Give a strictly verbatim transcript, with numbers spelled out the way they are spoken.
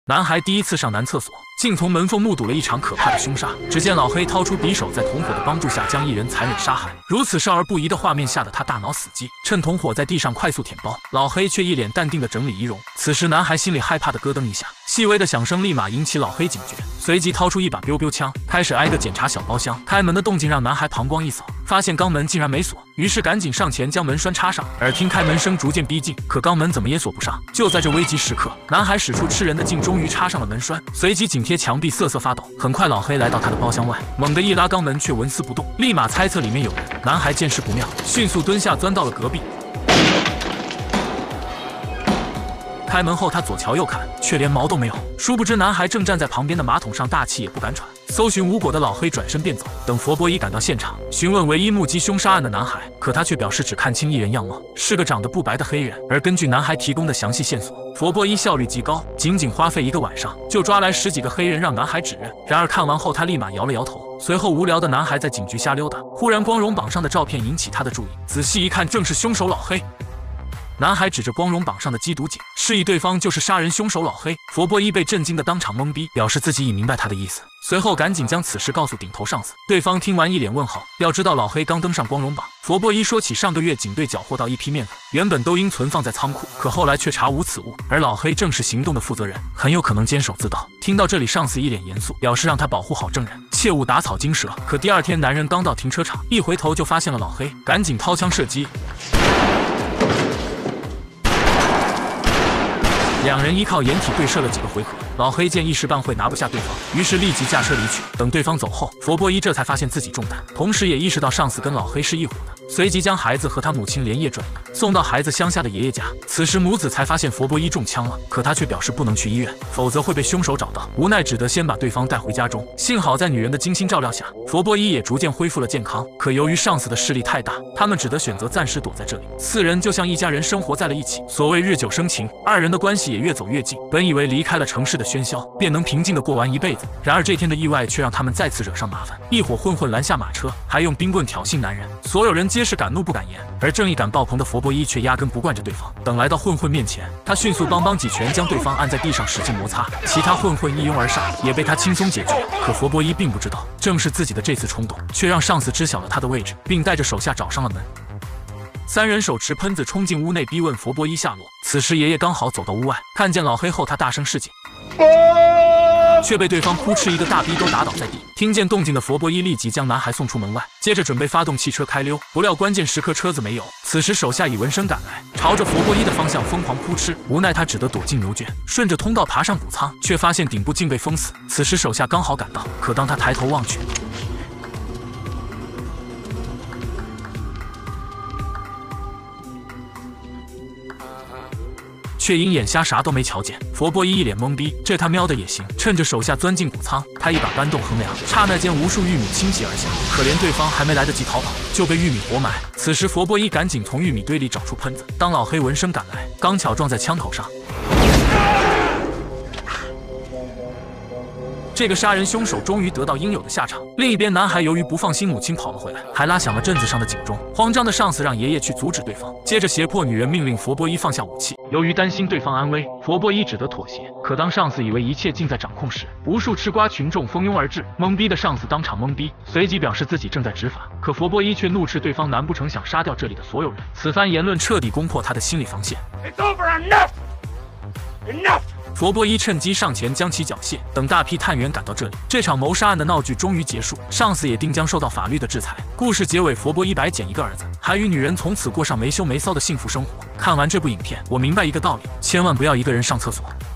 男孩第一次上男厕所，竟从门缝目睹了一场可怕的凶杀。只见老黑掏出匕首，在同伙的帮助下将一人残忍杀害。如此少儿不宜的画面吓得他大脑死机，趁同伙在地上快速舔包，老黑却一脸淡定地整理仪容。此时男孩心里害怕的咯噔一下，细微的响声立马引起老黑警觉，随即掏出一把 biu biu 枪，开始挨个检查小包厢。开门的动静让男孩膀胱一扫，发现肛门竟然没锁，于是赶紧上前将门栓插上。耳听开门声逐渐逼近，可肛门怎么也锁不上。就在这危急时刻，男孩使出吃人的劲，终于插上了门栓，随即紧贴墙壁瑟瑟发抖。很快老黑来到他的包厢外，猛地一拉肛门却纹丝不动，立马猜测里面有人。男孩见势不妙，迅速蹲下钻到了隔壁。开门后他左瞧右看，却连毛都没有。殊不知男孩正站在旁边的马桶上，大气也不敢喘。搜寻无果的老黑转身便走。等佛波伊赶到现场，询问唯一目击凶杀案的男孩，可他却表示只看清一人样貌，是个长得不白的黑人。而根据男孩提供的详细线索，佛波伊效率极高，仅仅花费一个晚上就抓来十几个黑人让男孩指认。然而看完后他立马摇了摇头。随后无聊的男孩在警局瞎溜达，忽然光荣榜上的照片引起他的注意，仔细一看正是凶手老黑。男孩指着光荣榜上的缉毒警，示意对方就是杀人凶手老黑。佛波伊被震惊的当场懵逼，表示自己已明白他的意思，随后赶紧将此事告诉顶头上司。对方听完一脸问号。要知道老黑刚登上光荣榜，佛波伊说起上个月警队缴获到一批面粉，原本都应存放在仓库，可后来却查无此物，而老黑正是行动的负责人，很有可能监守自盗。听到这里，上司一脸严肃，表示让他保护好证人，切勿打草惊蛇。可第二天男人刚到停车场，一回头就发现了老黑，赶紧掏枪射击。两人依靠掩体对射了几个回合，老黑见一时半会拿不下对方，于是立即驾车离去。等对方走后，佛波伊这才发现自己中弹，同时也意识到上司跟老黑是一伙的，随即将孩子和他母亲连夜转移，送到孩子乡下的爷爷家。此时母子才发现佛波伊中枪了，可他却表示不能去医院，否则会被凶手找到，无奈只得先把对方带回家中。幸好在女人的精心照料下，佛波伊也逐渐恢复了健康。可由于上司的势力太大，他们只得选择暂时躲在这里。四人就像一家人生活在了一起，所谓日久生情，二人的关系也越走越近。本以为离开了城市的喧嚣，便能平静地过完一辈子，然而这天的意外却让他们再次惹上麻烦。一伙混混拦下马车，还用冰棍挑衅男人，所有人皆是敢怒不敢言，而正义感爆棚的佛波伊却压根不惯着对方。等来到混混面前，他迅速邦邦几拳将对方按在地上使劲摩擦，其他混混一拥而上，也被他轻松解决。可佛波伊并不知道，正是自己的这次冲动，却让上司知晓了他的位置，并带着手下找上了门。三人手持喷子冲进屋内，逼问佛波伊下落。此时爷爷刚好走到屋外，看见老黑后，他大声示警，却被对方扑哧一个大逼兜打倒在地。听见动静的佛波伊立即将男孩送出门外，接着准备发动汽车开溜，不料关键时刻车子没有。此时手下已闻声赶来，朝着佛波伊的方向疯狂扑哧，无奈他只得躲进牛圈，顺着通道爬上谷仓，却发现顶部竟被封死。此时手下刚好赶到，可当他抬头望去，却因眼瞎啥都没瞧见。佛波伊一脸懵逼，这他喵的也行！趁着手下钻进谷仓，他一把搬动横梁，刹那间无数玉米倾泻而下。可怜对方还没来得及逃跑，就被玉米活埋。此时佛波伊赶紧从玉米堆里找出喷子，当老黑闻声赶来，刚巧撞在枪口上。这个杀人凶手终于得到应有的下场。另一边，男孩由于不放心母亲跑了回来，还拉响了镇子上的警钟。慌张的上司让爷爷去阻止对方，接着胁迫女人命令佛波伊放下武器。由于担心对方安危，佛波伊只得妥协。可当上司以为一切尽在掌控时，无数吃瓜群众蜂拥而至，懵逼的上司当场懵逼，随即表示自己正在执法。可佛波伊却怒斥对方，难不成想杀掉这里的所有人？此番言论彻底攻破他的心理防线。It's over, enough! Enough! 佛波伊趁机上前将其缴械。等大批探员赶到这里，这场谋杀案的闹剧终于结束，上司也定将受到法律的制裁。故事结尾，佛波伊白捡一个儿子，还与女人从此过上没羞没臊的幸福生活。看完这部影片，我明白一个道理：千万不要一个人上厕所。